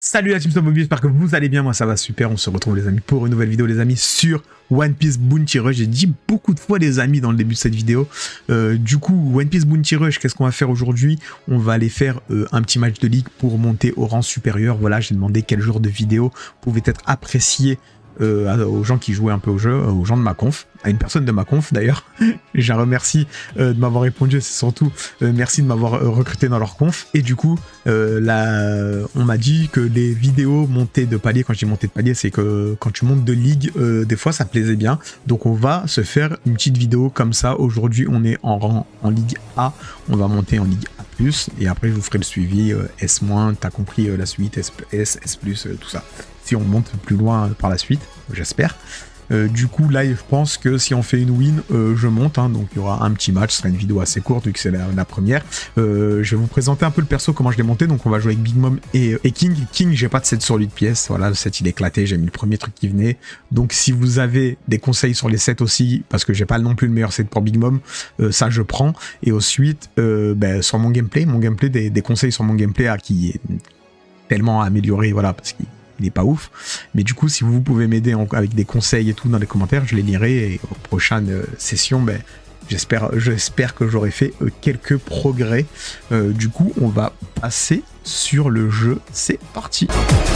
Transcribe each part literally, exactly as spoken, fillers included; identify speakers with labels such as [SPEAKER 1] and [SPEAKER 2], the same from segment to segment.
[SPEAKER 1] Salut la team Mobile, j'espère que vous allez bien, moi ça va super, on se retrouve les amis pour une nouvelle vidéo les amis sur One Piece Bounty Rush. J'ai dit beaucoup de fois les amis dans le début de cette vidéo, euh, du coup One Piece Bounty Rush, qu'est-ce qu'on va faire aujourd'hui? On va aller faire euh, un petit match de ligue pour monter au rang supérieur. Voilà, j'ai demandé quel genre de vidéo pouvait être apprécié Euh, aux gens qui jouaient un peu au jeu, aux gens de ma conf, à une personne de ma conf d'ailleurs. J'ai un remercie euh, de m'avoir répondu, et c'est surtout euh, merci de m'avoir euh, recruté dans leur conf. Et du coup, euh, là, on m'a dit que les vidéos montées de palier, quand je dis montée de palier, c'est que quand tu montes de ligue, euh, des fois ça plaisait bien. Donc on va se faire une petite vidéo comme ça. Aujourd'hui, on est en rang en ligue A, on va monter en ligue A plus, et après je vous ferai le suivi euh, S-, t'as compris euh, la suite, S, S, S plus, euh, tout ça. Si on monte plus loin par la suite, j'espère. Euh, du coup, là, je pense que si on fait une win, euh, je monte. Hein, donc, il y aura un petit match. Ce sera une vidéo assez courte vu que c'est la, la première. Euh, je vais vous présenter un peu le perso, comment je l'ai monté. Donc, on va jouer avec Big Mom et, et King. King, j'ai pas de set sur lui de pièces. Voilà, le set, il est éclaté. J'ai mis le premier truc qui venait. Donc, si vous avez des conseils sur les sets aussi, parce que j'ai pas non plus le meilleur set pour Big Mom, euh, ça, je prends. Et ensuite, euh, ben, sur mon gameplay, mon gameplay, des, des conseils sur mon gameplay à qui est tellement amélioré. Voilà, parce qu'il il est pas ouf, mais du coup si vous pouvez m'aider avec des conseils et tout dans les commentaires, je les lirai et aux prochaines euh, sessions, ben, j'espère j'espère que j'aurai fait euh, quelques progrès. Euh, du coup on va passer sur le jeu, c'est parti.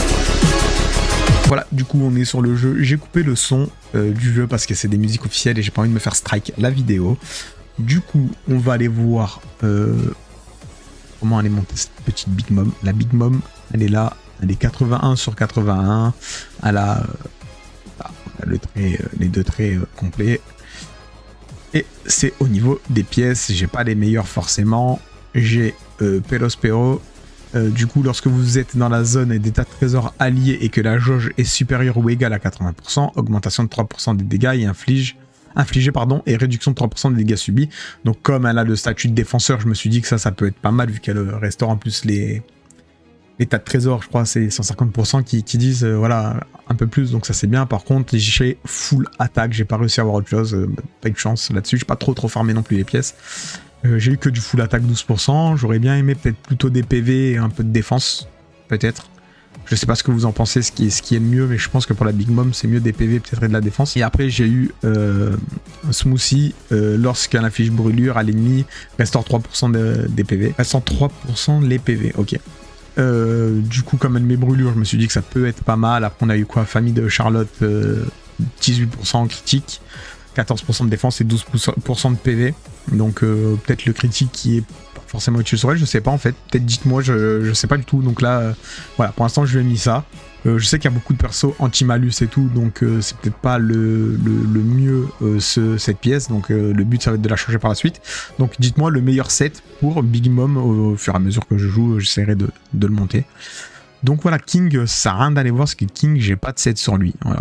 [SPEAKER 1] Voilà, du coup on est sur le jeu, j'ai coupé le son euh, du jeu parce que c'est des musiques officielles et j'ai pas envie de me faire strike la vidéo. Du coup on va aller voir euh, comment elle est montée cette petite Big Mom. La Big Mom, elle est là. Elle est quatre-vingt-un sur quatre-vingt-un, elle a, euh, le trait, euh, les deux traits euh, complets. Et c'est au niveau des pièces, j'ai pas les meilleurs forcément. J'ai euh, Perospero. Euh, du coup, lorsque vous êtes dans la zone d'état de trésor allié et que la jauge est supérieure ou égale à quatre-vingts pour cent, augmentation de trois pour cent des dégâts et inflige, infligé pardon, et réduction de trois pour cent des dégâts subis. Donc comme elle a le statut de défenseur, je me suis dit que ça, ça peut être pas mal vu qu'elle restaure en plus les... l'état de trésor, je crois, c'est cent cinquante pour cent qui, qui disent, euh, voilà, un peu plus, donc ça c'est bien. Par contre, j'ai full attaque, j'ai pas réussi à avoir autre chose, euh, pas eu de chance là-dessus, j'ai pas trop trop farmé non plus les pièces. Euh, j'ai eu que du full attaque douze pour cent, j'aurais bien aimé peut-être plutôt des P V et un peu de défense, peut-être. Je sais pas ce que vous en pensez, ce qui est, ce qui est le mieux, mais je pense que pour la Big Mom, c'est mieux des P V peut-être et de la défense. Et après, j'ai eu euh, un Smoothie, euh, lorsqu'elle affiche brûlure à l'ennemi, restaure trois pour cent de, des P V. Restaure trois pour cent les P V, ok. Euh, du coup, comme elle met brûlure, je me suis dit que ça peut être pas mal. Après, on a eu quoi? Famille de Charlotte, euh, dix-huit pour cent en critique, quatorze pour cent de défense et douze pour cent de P V. Donc, euh, peut-être le critique qui est pas forcément utile sur elle, je sais pas en fait. Peut-être dites-moi, je, je sais pas du tout. Donc là, euh, voilà, pour l'instant, je lui ai mis ça. Euh, je sais qu'il y a beaucoup de persos anti-malus et tout, donc euh, c'est peut-être pas le, le, le mieux euh, ce, cette pièce, donc euh, le but ça va être de la changer par la suite. Donc dites-moi le meilleur set pour Big Mom au, au fur et à mesure que je joue, j'essaierai de, de le monter. Donc voilà, King, ça sert à rien d'aller voir parce que King, j'ai pas de set sur lui. Voilà.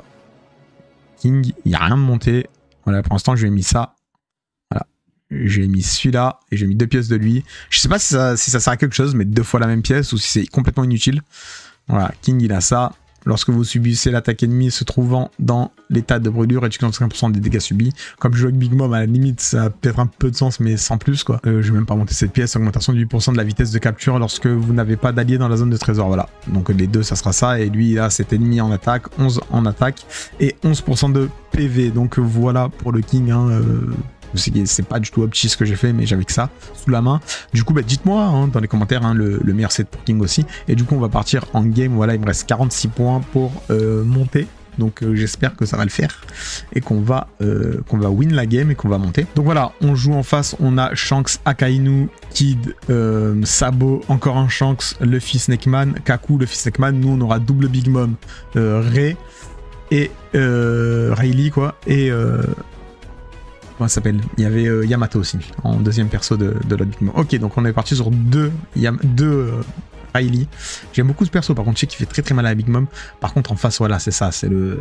[SPEAKER 1] King, il n'y a rien de monté. Voilà, pour l'instant, je lui ai mis ça. Voilà. J'ai mis celui-là et j'ai mis deux pièces de lui. Je sais pas si ça, si ça sert à quelque chose, mais deux fois la même pièce ou si c'est complètement inutile. Voilà, King il a ça. Lorsque vous subissez l'attaque ennemie se trouvant dans l'état de brûlure, réduction de cinq pour cent des dégâts subis. Comme je joue avec Big Mom, à la limite, ça a peut-être un peu de sens, mais sans plus quoi. Euh, je vais même pas monter cette pièce. Augmentation de huit pour cent de la vitesse de capture lorsque vous n'avez pas d'allié dans la zone de trésor. Voilà. Donc les deux, ça sera ça. Et lui, il a cet ennemi en attaque, onze en attaque et onze pour cent de P V. Donc voilà pour le King. Hein, euh... c'est pas du tout opti ce que j'ai fait, mais j'avais que ça sous la main. Du coup, bah, dites-moi hein, dans les commentaires hein, le, le meilleur set pour King aussi. Et du coup, on va partir en game. Voilà, il me reste quarante-six points pour euh, monter. Donc euh, j'espère que ça va le faire et qu'on va, euh, qu'on va win la game et qu'on va monter. Donc voilà, on joue en face. On a Shanks, Akainu, Kid, euh, Sabo, encore un Shanks, Luffy, Snakeman, Kaku, Luffy, Snakeman. Nous, on aura double Big Mom, euh, Ray et euh, Riley quoi. Et... Euh, comment ça s'appelle? Il y avait euh, Yamato aussi, en deuxième perso de, de l'autre Big Mom. Ok, donc on est parti sur deux, Yam deux euh, Riley. J'aime beaucoup ce perso, par contre, je sais qu'il fait très très mal à la Big Mom. Par contre, en face, voilà, c'est ça, c'est le...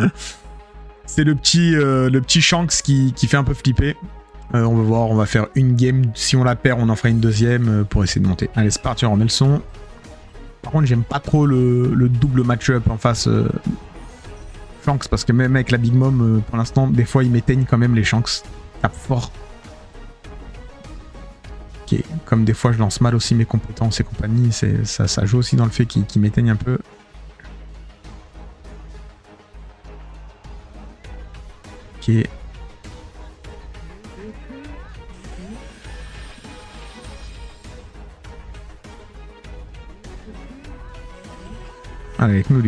[SPEAKER 1] c'est le petit, euh, le petit Shanks qui, qui fait un peu flipper. Euh, on va voir, on va faire une game. Si on la perd, on en fera une deuxième euh, pour essayer de monter. Allez, c'est parti, on remet le son. Par contre, j'aime pas trop le, le double match-up en face... Euh, Shanks, parce que même avec la Big Mom, euh, pour l'instant, des fois, ils m'éteignent quand même les Shanks. Tape fort. Ok, comme des fois, je lance mal aussi mes compétences et compagnie, ça, ça joue aussi dans le fait qu'ils qu'ils m'éteignent un peu. Ok. Allez, avec nous lui.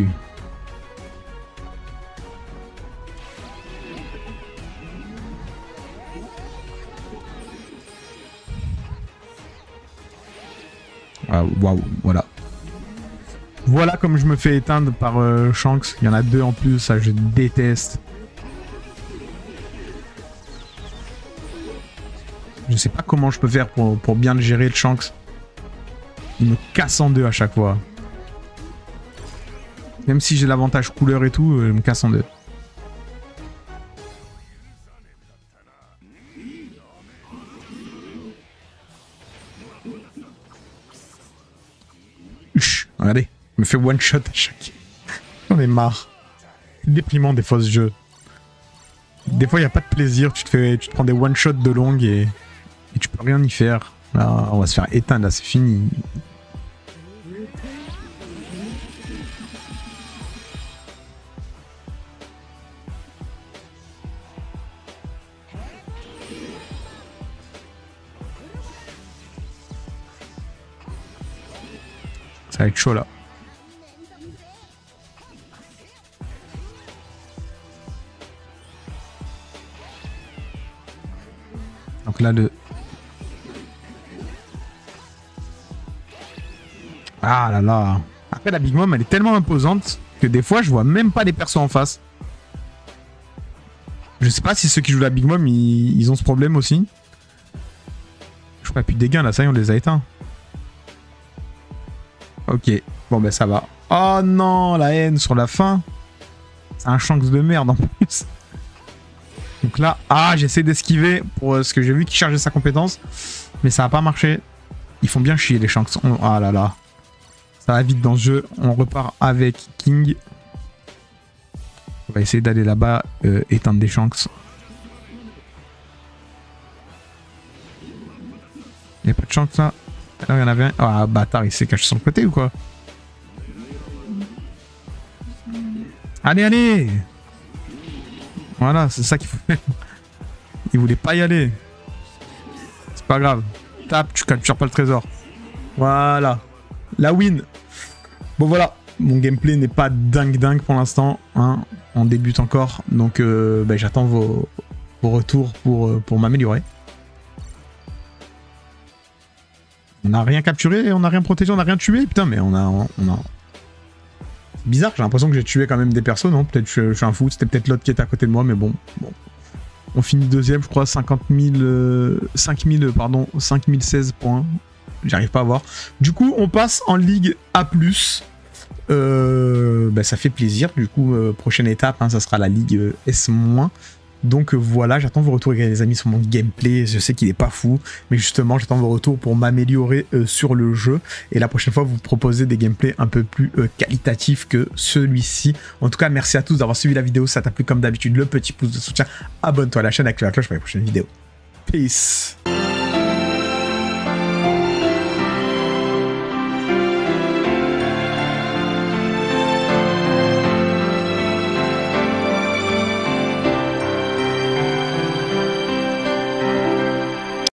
[SPEAKER 1] Ah, waouh, voilà. Voilà comme je me fais éteindre par euh, Shanks. Il y en a deux en plus, ça je déteste. Je sais pas comment je peux faire pour, pour bien le gérer le Shanks. Il me casse en deux à chaque fois. Même si j'ai l'avantage couleur et tout, il me casse en deux. Uch, regardez, il me fait one shot à chaque. J'en ai marre. C'est déprimant des fois ce jeu. Des fois il n'y a pas de plaisir, tu te, fais, tu te prends des one shots de longue et, et tu peux rien y faire. Là, on va se faire éteindre, là c'est fini. Ça va être chaud là. Donc là le... Ah là là. Après la Big Mom elle est tellement imposante que des fois je vois même pas les persos en face. Je sais pas si ceux qui jouent la Big Mom ils, ils ont ce problème aussi. Je crois qu'il n'y a plus de dégâts là, ça y est on les a éteints. Ok, bon ben ça va. Oh non, la haine sur la fin. C'est un Shanks de merde en plus. Donc là, ah j'essaie d'esquiver pour euh, ce que j'ai vu qui chargeait sa compétence. Mais ça n'a pas marché. Ils font bien chier les Shanks. On... Ah là là. Ça va vite dans ce jeu. On repart avec King. On va essayer d'aller là-bas euh, éteindre des Shanks. Il n'y a pas de Shanks là. Alors il y en avait un. Ah bâtard, il s'est caché sur le côté ou quoi? Allez, allez! Voilà, c'est ça qu'il faut faire. Il voulait pas y aller. C'est pas grave. Tape, tu captures pas le trésor. Voilà. La win. Bon voilà. Mon gameplay n'est pas dingue dingue pour l'instant. Hein. On débute encore. Donc euh, bah, j'attends vos, vos retours pour, pour m'améliorer. On n'a rien capturé, on n'a rien protégé, on n'a rien tué. Putain, mais on a... On a... Bizarre, j'ai l'impression que j'ai tué quand même des personnes. Non, peut-être je, je suis un fou. C'était peut-être l'autre qui était à côté de moi, mais bon. bon. On finit deuxième, je crois, cinquante mille... Euh, cinq mille, pardon, cinq mille seize points. J'arrive pas à voir. Du coup, on passe en Ligue A plus. Euh, bah, ça fait plaisir. Du coup, euh, prochaine étape, hein, ça sera la Ligue S-. Donc euh, voilà, j'attends vos retours les amis sur mon gameplay, je sais qu'il est pas fou, mais justement j'attends vos retours pour m'améliorer euh, sur le jeu, et la prochaine fois vous proposer des gameplays un peu plus euh, qualitatifs que celui-ci. En tout cas merci à tous d'avoir suivi la vidéo, si ça t'a plu comme d'habitude, le petit pouce de soutien, abonne-toi à la chaîne, active la cloche pour les prochaines vidéos. Peace.